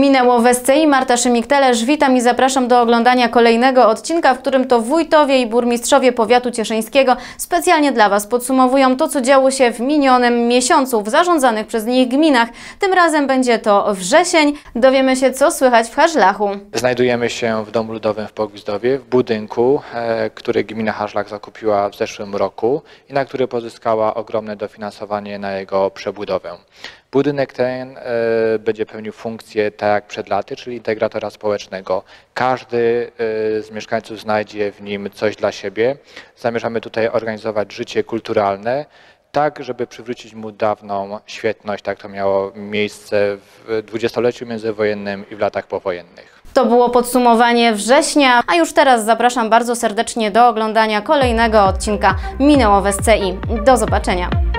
Minęło w SCI. Marta Szymik-Telesz, witam i zapraszam do oglądania kolejnego odcinka, w którym to wójtowie i burmistrzowie powiatu cieszyńskiego specjalnie dla Was podsumowują to, co działo się w minionym miesiącu w zarządzanych przez nich gminach. Tym razem będzie to wrzesień. Dowiemy się, co słychać w Hażlachu. Znajdujemy się w Domu Ludowym w Pogwizdowie, w budynku, który gmina Hażlach zakupiła w zeszłym roku i na który pozyskała ogromne dofinansowanie na jego przebudowę. Budynek ten będzie pełnił funkcję tak jak przed laty, czyli integratora społecznego. Każdy z mieszkańców znajdzie w nim coś dla siebie. Zamierzamy tutaj organizować życie kulturalne, tak żeby przywrócić mu dawną świetność, tak to miało miejsce w dwudziestoleciu międzywojennym i w latach powojennych. To było podsumowanie września, a już teraz zapraszam bardzo serdecznie do oglądania kolejnego odcinka Minęło w SCI. Do zobaczenia!